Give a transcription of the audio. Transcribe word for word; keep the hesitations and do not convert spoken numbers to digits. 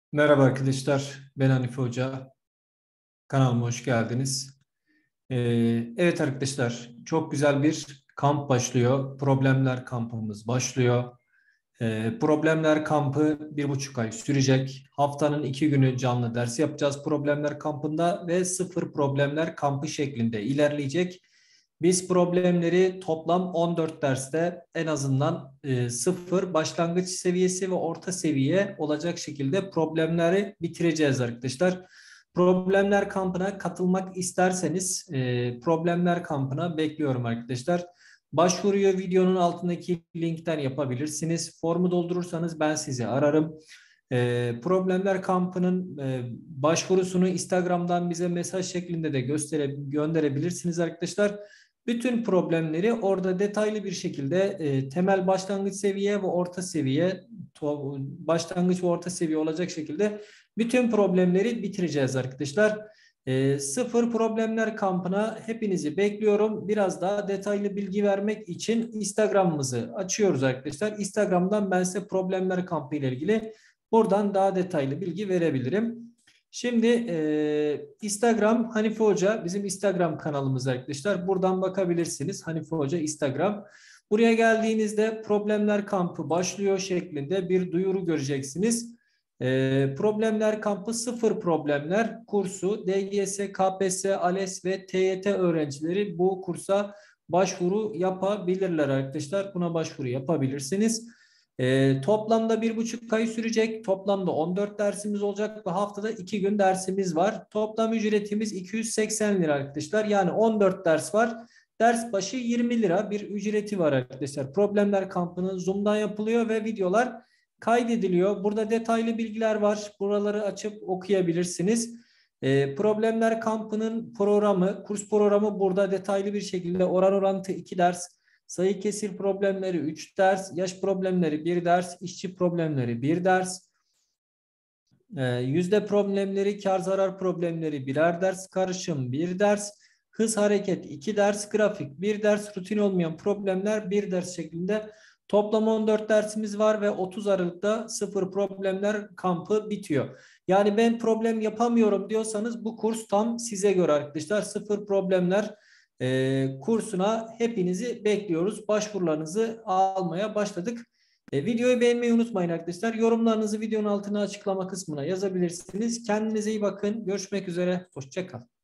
Merhaba arkadaşlar, ben Hanife Hoca. Kanalıma hoş geldiniz. Ee, evet arkadaşlar, çok güzel bir kamp başlıyor. Problemler kampımız başlıyor. Ee, problemler kampı bir buçuk ay sürecek. Haftanın iki günü canlı ders yapacağız problemler kampında ve sıfır problemler kampı şeklinde ilerleyecek. Biz problemleri toplam on dört derste en azından e, sıfır, başlangıç seviyesi ve orta seviye olacak şekilde problemleri bitireceğiz arkadaşlar. Problemler kampına katılmak isterseniz e, problemler kampına bekliyorum arkadaşlar. Başvuruyu videonun altındaki linkten yapabilirsiniz. Formu doldurursanız ben sizi ararım. E, problemler kampının e, başvurusunu Instagram'dan bize mesaj şeklinde de göstere, gönderebilirsiniz arkadaşlar. Bütün problemleri orada detaylı bir şekilde e, temel başlangıç seviye ve orta seviye, to, başlangıç ve orta seviye olacak şekilde bütün problemleri bitireceğiz arkadaşlar. E, sıfır problemler kampına hepinizi bekliyorum. Biraz daha detaylı bilgi vermek için Instagram'ımızı açıyoruz arkadaşlar. Instagram'dan ben size problemler kampı ile ilgili buradan daha detaylı bilgi verebilirim. Şimdi e, Instagram Hanife Hoca bizim Instagram kanalımız arkadaşlar. Buradan bakabilirsiniz. Hanife Hoca Instagram. Buraya geldiğinizde problemler kampı başlıyor şeklinde bir duyuru göreceksiniz. E, problemler kampı sıfır problemler kursu D G S, K P S S, ALES ve T Y T öğrencileri bu kursa başvuru yapabilirler arkadaşlar. Buna başvuru yapabilirsiniz. E, toplamda bir buçuk ay sürecek. Toplamda on dört dersimiz olacak ve haftada iki gün dersimiz var. Toplam ücretimiz iki yüz seksen lira arkadaşlar. Yani on dört ders var. Ders başı yirmi lira bir ücreti var arkadaşlar. Problemler kampının Zoom'dan yapılıyor ve videolar kaydediliyor. Burada detaylı bilgiler var. Buraları açıp okuyabilirsiniz. E, problemler kampının programı, kurs programı burada detaylı bir şekilde oran orantı iki ders, sayı kesir problemleri üç ders, yaş problemleri bir ders, işçi problemleri bir ders, e, yüzde problemleri, kar zarar problemleri birer ders, karışım bir ders, hız hareket iki ders, grafik bir ders, rutin olmayan problemler bir ders şeklinde toplam on dört dersimiz var ve otuz Aralık'ta sıfır problemler kampı bitiyor. Yani ben problem yapamıyorum diyorsanız bu kurs tam size göre arkadaşlar. Sıfır problemler e, kursuna hepinizi bekliyoruz. Başvurularınızı almaya başladık. E, videoyu beğenmeyi unutmayın arkadaşlar. Yorumlarınızı videonun altına açıklama kısmına yazabilirsiniz. Kendinize iyi bakın. Görüşmek üzere. Hoşça kalın.